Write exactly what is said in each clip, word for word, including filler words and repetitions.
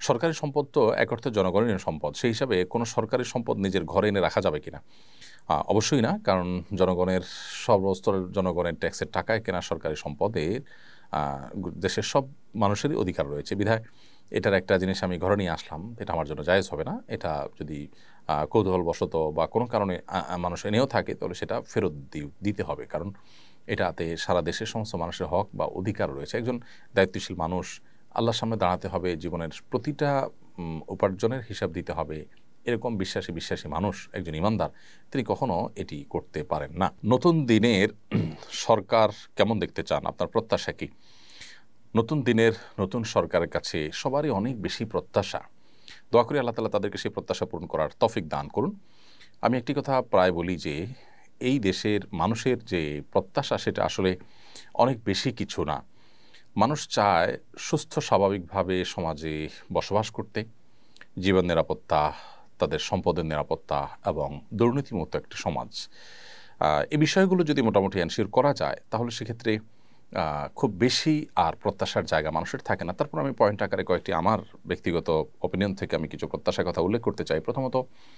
সরকারি সম্পদ তো এক অর্থে জনগণের সম্পদ। সেই হিসাবে কোনো সরকারি সম্পদ নিজের ঘরে এনে রাখা যাবে কিনা? আ অবশ্যই না। কারণ জনগণের সর্বস্তরের জনগণের ট্যাক্সের টাকায় কেনা সরকারি সম্পদের আ গু দেশের সব মানুষেরই অধিকার রয়েছে। বিধায় এটার একটা জিনিস আমি ঘরে নিয়ে আসলাম, এটা আমার জন্য জায়েজ হবে না। এটা যদি আ কৌতূহলবশত বা কোনো কারণে আ আ মানুষ এনেও থাকে তাহলে সেটা ফেরত দি দিতে হবে। কারণ এটাতে সারা দেশের সমস্ত মানুষের হক বা অধিকার রয়েছে। একজন দায়িত্বশীল মানুষ আল্লাহর সামনে দাঁড়াতে হবে, জীবনের প্রতিটা উম উপার্জনের হিসাব দিতে হবে। এরকম বিশ্বাসী, বিশ্বাসী মানুষ একজন ঈমানদার তিনি কখনো এটি করতে পারেন না। নতুন দিনের সরকার কেমন দেখতে চান? আপনার প্রত্যাশা কি? নতুন দিনের নতুন সরকারের কাছে সবারই অনেক বেশি প্রত্যাশা। দোয়া করি আল্লাহ তাআলা তাদেরকে সেই প্রত্যাশা পূরণ করার তৌফিক দান করুন। আমি একটি কথা প্রায় বলি যে, এই দেশের মানুষের যে প্রত্যাশা সেটা আসলে অনেক বেশি কিছু না। মানুষ চায় সুস্থ স্বাভাবিকভাবে সমাজে বসবাস করতে, জীবন নিরাপত্তা, তাদের সম্পদের নিরাপত্তা এবং দুর্নীতিমুক্ত একটি সমাজ। আ এই বিষয়গুলো যদি মোটামুটি এনশিওর করা যায় তাহলে সেক্ষেত্রে আ খুব বেশি আর প্রত্যাশার জায়গা মানুষের থাকে না। তারপর আমি পয়েন্ট আকারে কয়েকটি আমার ব্যক্তিগত অপিনিয়ন থেকে আমি কিছু প্রত্যাশার কথা উল্লেখ করতে চাই। প্রথমত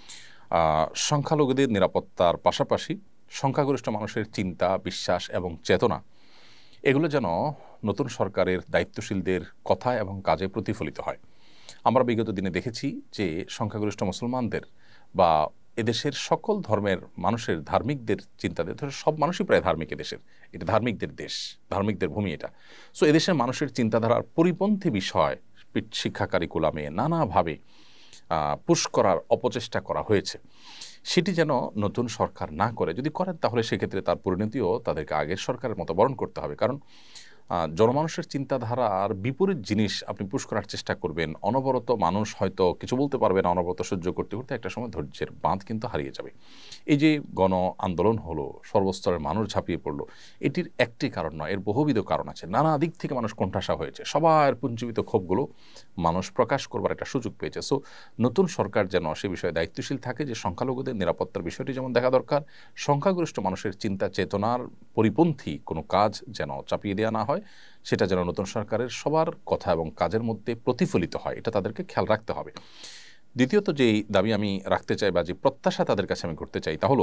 আ সংখ্যালঘুদের নিরাপত্তার পাশাপাশি সংখ্যাগরিষ্ঠ মানুষের চিন্তা, বিশ্বাস এবং চেতনা এগুলো যেন নতুন সরকারের দায়িত্বশীলদের কথা এবং কাজে প্রতিফলিত হয়। আমরা বিগত দিনে দেখেছি যে সংখ্যাগরিষ্ঠ মুসলমানদের বা এদেশের সকল ধর্মের মানুষের ধার্মিকদের চিন্তাদের ধরে সব মানুষই প্রায় ধার্মিক এদেশের। এটা ধার্মিকদের দেশ, ধার্মিকদের ভূমি এটা। সো এদেশের মানুষের চিন্তাধারার পরিপন্থী বিষয় শিক্ষা কারিকুলামে নানাভাবে আ পুশ করার অপচেষ্টা করা হয়েছে। সেটি যেন নতুন সরকার না করে। যদি করেন তাহলে সেক্ষেত্রে তার পরিণতিও তাদেরকে আগের সরকারের মতো বরণ করতে হবে। কারণ আ জনমানুষের চিন্তাধারার বিপরীত জিনিস আপনি পুশ করার চেষ্টা করবেন। অনবরত মানুষ হয়তো কিছু বলতে পারবে না, অনবরত সহ্য করতে, করতে একটা সময় ধৈর্যের বাঁধ কিন্তু হারিয়ে যাবে। এই যে গণ আন্দোলন হলো, সর্বস্তরের মানুষ ঝাঁপিয়ে পড়ল, এটির একটি কারণ নয়, এর বহুবিধ কারণ আছে। নানা দিক থেকে মানুষ কোণঠাসা হয়েছে। সবার পুঞ্জীবিত ক্ষোভগুলো মানুষ প্রকাশ করবার একটা সুযোগ পেয়েছে। সো নতুন সরকার যেন সে বিষয়ে দায়িত্বশীল থাকে যে সংখ্যালঘুদের নিরাপত্তার বিষয়টি যেমন দেখা দরকার, সংখ্যাগরিষ্ঠ মানুষের চিন্তা চেতনার পরিপন্থী কোনো কাজ যেন চাপিয়ে দেওয়া না হয়, সেটা যেন নতুন সরকারের সবার কথা এবং কাজের মধ্যে প্রতিফলিত হয়, এটা তাদেরকে খেয়াল রাখতে হবে। দ্বিতীয়ত যেই দাবি আমি রাখতে চাই বা যে প্রত্যাশা তাদের কাছে আমি করতে চাই তা হলো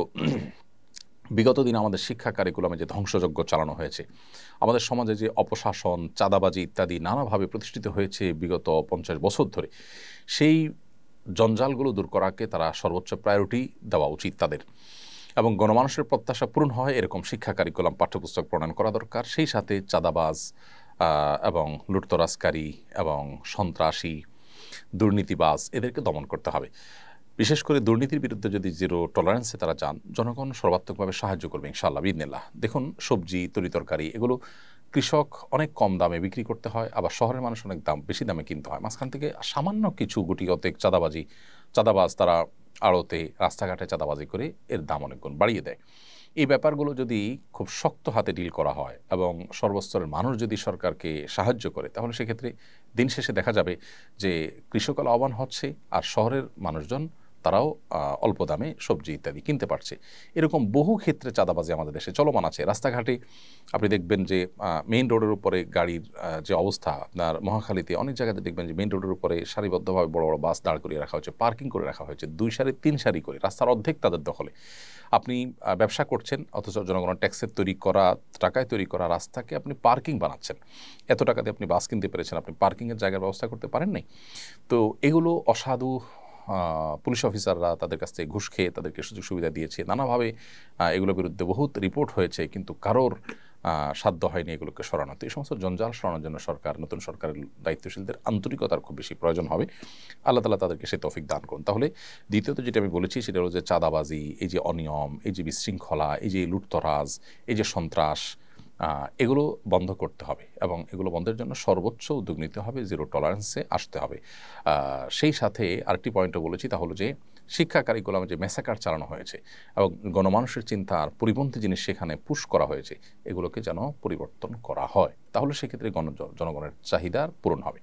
বিগত দিনে আমাদের শিক্ষা কারিকুলামে যে ধ্বংসযজ্ঞ চালানো হয়েছে, আমাদের সমাজে যে অপশাসন, চাঁদাবাজি ইত্যাদি নানাভাবে প্রতিষ্ঠিত হয়েছে বিগত পঞ্চাশ বছর ধরে, সেই জঞ্জালগুলো দূর করাকে তারা সর্বোচ্চ প্রায়োরিটি দেওয়া উচিত তাদের। এবং গণমানুষের প্রত্যাশা পূরণ হয় এরকম শিক্ষা কারিকুলাম পাঠ্যপুস্তক প্রণয়ন করা দরকার। সেই সাথে চাঁদাবাজ আ এবং লুটতরাজকারী এবং সন্ত্রাসী, দুর্নীতিবাজ এদেরকে দমন করতে হবে। বিশেষ করে দুর্নীতির বিরুদ্ধে যদি জিরো টলারেন্সে তারা যান, জনগণ সর্বাত্মকভাবে সাহায্য করবে ইনশাআল্লাহ বিইذনিল্লাহ। দেখুন সবজি, তরিতরকারি এগুলো কৃষক অনেক কম দামে বিক্রি করতে হয়, আবার শহরের মানুষ অনেক দাম বেশি দামে কিনতে হয়। মাঝখান থেকে সামান্য কিছু গুটি কতেক চাঁদাবাজি চাঁদাবাজ তারা আড়তে, রাস্তাঘাটে চাঁদাবাজি করে এর দাম অনেক গুণ বাড়িয়ে দেয়। এই ব্যাপারগুলো যদি খুব শক্ত হাতে ডিল করা হয় এবং সর্বস্তরের মানুষ যদি সরকারকে সাহায্য করে, তাহলে সেক্ষেত্রে দিন শেষে দেখা যাবে যে কৃষক লাভবান হচ্ছে আর শহরের মানুষজন তারাও আ অল্প দামে সবজি ইত্যাদি কিনতে পারছে। এরকম বহু ক্ষেত্রে চাঁদাবাজি আমাদের দেশে চলমান আছে। রাস্তাঘাটে আপনি দেখবেন যে আ মেইন রোডের উপরে গাড়ির আ যে অবস্থা, আপনার মহাখালীতে অনেক জায়গাতে দেখবেন যে মেইন রোডের উপরে সারিবদ্ধভাবে বড়, বড় বাস দাঁড় করিয়ে রাখা হয়েছে, পার্কিং করে রাখা হয়েছে। দুই সারি, তিন সারি করে। রাস্তার অর্ধেক তাদের দখলে। আপনি আ ব্যবসা করছেন অথচ জনগণের ট্যাক্সের তৈরি করা, টাকায় তৈরি করা রাস্তাকে আপনি পার্কিং বানাচ্ছেন। এত টাকা দিয়ে আপনি বাস কিনতে পেরেছেন, আপনি পার্কিংয়ের জায়গার ব্যবস্থা করতে পারেন নাই। তো এগুলো অসাধু আ পুলিশ অফিসাররা তাদের কাছ থেকে ঘুষ খেয়ে তাদেরকে সুযোগ সুবিধা দিয়েছে। নানাভাবে আ এগুলোর বিরুদ্ধে বহুত রিপোর্ট হয়েছে, কিন্তু কারোর আ সাধ্য হয়নি এগুলোকে সরানো। তো এই সমস্ত জঞ্জাল সরানোর জন্য সরকার, নতুন সরকারের দায়িত্বশীলদের আন্তরিকতার খুব বেশি প্রয়োজন হবে। আল্লাহ তাআলা তাদেরকে সেই তৌফিক দান করুন। তাহলে দ্বিতীয়ত যেটা আমি বলেছি সেটা হলো যে চাঁদাবাজি, এই যে অনিয়ম, এই যে বিশৃঙ্খলা, এই যে লুটতরাজ, এই যে সন্ত্রাস, আ এগুলো বন্ধ করতে হবে এবং এগুলো বন্ধের জন্য সর্বোচ্চ উদ্যোগ নিতে হবে, জিরো টলারেন্সে আসতে হবে। আ সেই সাথে আরেকটি পয়েন্টও বলেছি, তা হলো যে শিক্ষা কারিকুলামে যে ম্যাসাকার চালানো হয়েছে এবং গণমানুষের চিন্তার পরিপন্থী জিনিস সেখানে পুশ করা হয়েছে, এগুলোকে যেন পরিবর্তন করা হয়। তাহলে সেক্ষেত্রে গণ জনগণের চাহিদার পূরণ হবে।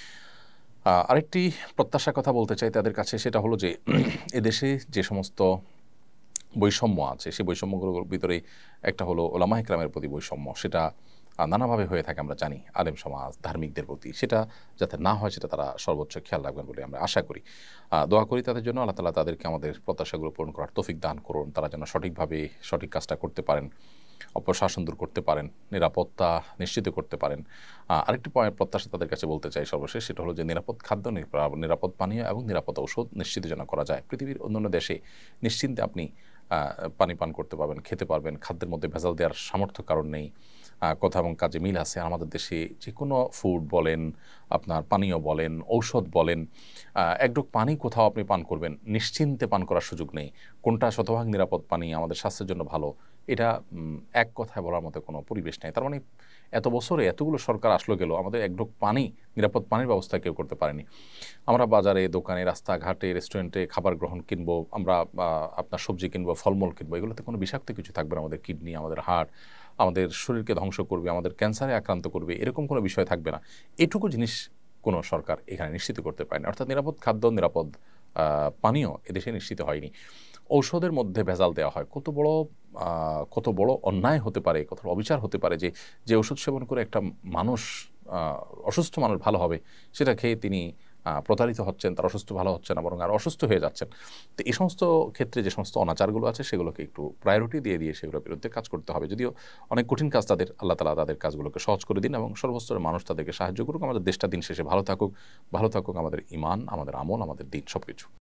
আ আরেকটি প্রত্যাশার কথা বলতে চাই তাদের কাছে, সেটা হলো যে এদেশে যে সমস্ত বৈষম্য আছে সেই বৈষম্যগুলোর ভিতরে একটা হলো ওলামায়ে কেরামের প্রতি বৈষম্য। সেটা নানাভাবে হয়ে থাকে আমরা জানি আলেম সমাজ ধার্মিকদের প্রতি, সেটা যাতে না হয় সেটা তারা সর্বোচ্চ খেয়াল রাখবেন বলে আমরা আশা করি। দোয়া করি তাদের জন্য, আল্লাহ তাআলা তাদেরকে আমাদের প্রত্যাশাগুলো পূরণ করার তৌফিক দান করুন, তারা যেন সঠিকভাবে সঠিক কাজটা করতে পারেন, অপশাসন দূর করতে পারেন, নিরাপত্তা নিশ্চিত করতে পারেন। আরেকটি পয়েন্ট প্রত্যাশা তাদের কাছে বলতে চাই সর্বশেষ, সেটা হলো যে নিরাপদ খাদ্য, নিরাপদ পানীয় এবং নিরাপদ ঔষধ নিশ্চিত যেন করা যায়। পৃথিবীর অন্যান্য দেশে নিশ্চিন্তে আপনি পানি পান করতে পারবেন, খেতে পারবেন, খাদ্যের মধ্যে ভেজাল দেওয়ার সামর্থ্য কারণ নেই, কথা এবং কাজে মিল আছে। আমাদের দেশে যে কোনো ফুড বলেন, আপনার পানীয় বলেন, ঔষধ বলেন, একডুক পানি কোথাও আপনি পান করবেন নিশ্চিন্তে পান করার সুযোগ নেই। কোনটা শতভাগ নিরাপদ পানি আমাদের স্বাস্থ্যের জন্য ভালো, এটা এক কথায় বলার মতো কোনো পরিবেশ নেই। তার মানে এত বছরে এতগুলো সরকার আসলো গেল, আমাদের একডুক পানি, নিরাপদ পানির ব্যবস্থা কেউ করতে পারেনি। আমরা বাজারে, দোকানে, রাস্তাঘাটে, রেস্টুরেন্টে খাবার গ্রহণ কিনবো, আমরা আপনার সবজি কিনবো, ফলমূল কিনবো, এগুলোতে কোনো বিষাক্ত কিছু থাকবে না, আমাদের কিডনি, আমাদের হার্ট, আমাদের শরীরকে ধ্বংস করবে, আমাদের ক্যান্সারে আক্রান্ত করবে, এরকম কোনো বিষয় থাকবে না। এটুকু জিনিস কোনো সরকার এখানে নিশ্চিত করতে পারেনি। অর্থাৎ নিরাপদ খাদ্য, নিরাপদ পানীয় এদেশে নিশ্চিত হয়নি। ঔষধের মধ্যে ভেজাল দেওয়া হয়, কত বড় কত বড় অন্যায় হতে পারে, কত অবিচার হতে পারে যে যে ওষুধ সেবন করে একটা মানুষ, অসুস্থ মানুষ ভালো হবে, সেটা খেয়ে তিনি প্রতারিত হচ্ছেন, তার অসুস্থ ভালো হচ্ছে না, বরং আর অসুস্থ হয়ে যাচ্ছেন। তো এই সমস্ত ক্ষেত্রে যে সমস্ত অনাচারগুলো আছে সেগুলোকে একটু প্রায়োরিটি দিয়ে দিয়ে সেগুলোর বিরুদ্ধে কাজ করতে হবে। যদিও অনেক কঠিন কাজ তাদের, আল্লাহ তাআলা তাদের কাজগুলোকে সহজ করে দিন এবং সর্বস্তরের মানুষ তাদেরকে সাহায্য করুক। আমাদের দেশটা দিন শেষে ভালো থাকুক, ভালো থাকুক আমাদের ঈমান, আমাদের আমল, আমাদের দিন, সব কিছু।